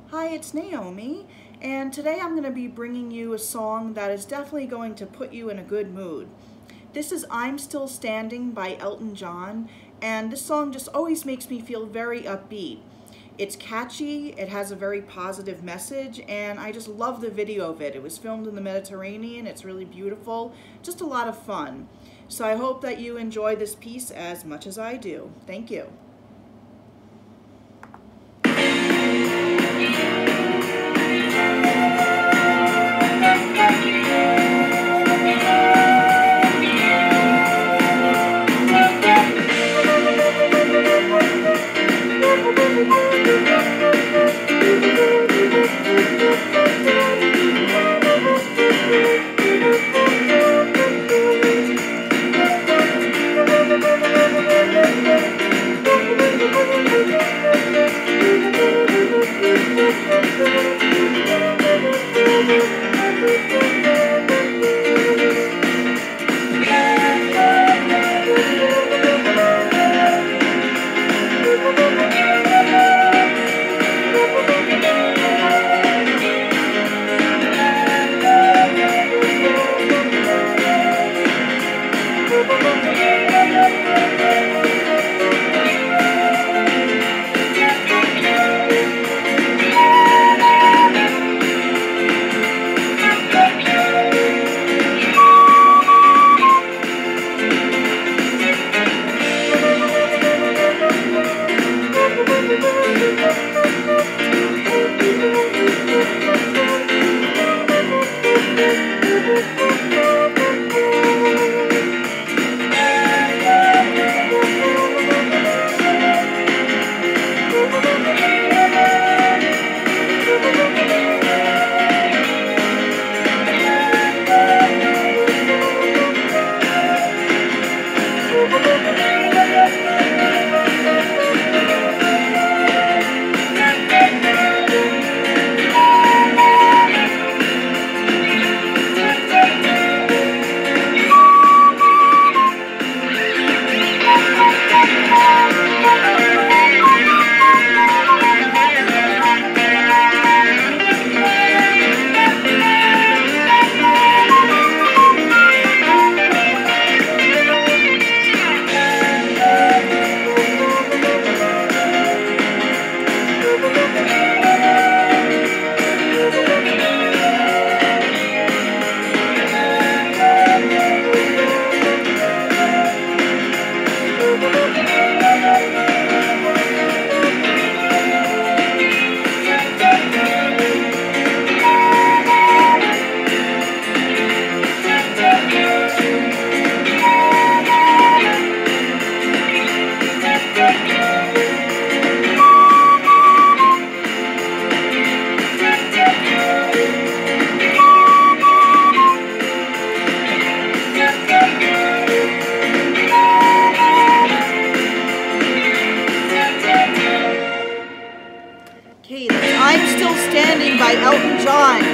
Hi, it's Naomi, and today I'm going to be bringing you a song that is definitely going to put you in a good mood. This is I'm Still Standing by Elton John, and this song just always makes me feel very upbeat. It's catchy, it has a very positive message, and I just love the video of it. It was filmed in the Mediterranean, it's really beautiful, just a lot of fun. So I hope that you enjoy this piece as much as I do. Thank you. Okay, that's I'm Still Standing by Elton John.